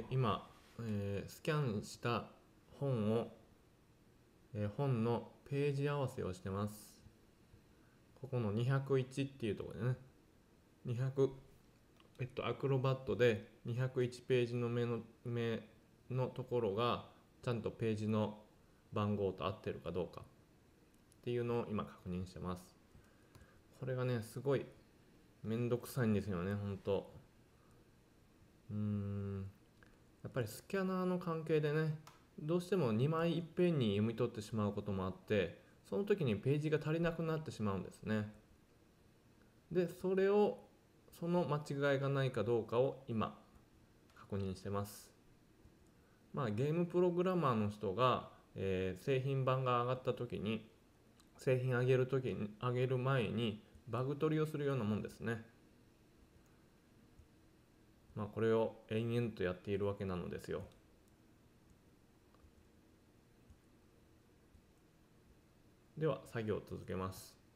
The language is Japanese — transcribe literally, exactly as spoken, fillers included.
ー今、えースキャンした本を、えー本のページ合わせをしてます。ここのにひゃくいちっていうところでね、にひゃく、えっと、アクロバットでにひゃくいちページの目の目のところがちゃんとページの番号と合ってるかどうかっていうのを今確認してます。これがね、すごいめんどくさいんですよね、ほんと。うーん、やっぱりスキャナーの関係でね、どうしてもにまいいっぺんに読み取ってしまうこともあって、その時にページが足りなくなってしまうんですね。で、それを、その間違いがないかどうかを今、確認してます。まあ、ゲームプログラマーの人が、えー製品版が上がった時に、製品上げる時に、上げる前に、バグ取りをするようなもんですね。まあ、これを延々とやっているわけなのですよ。では、作業を続けます。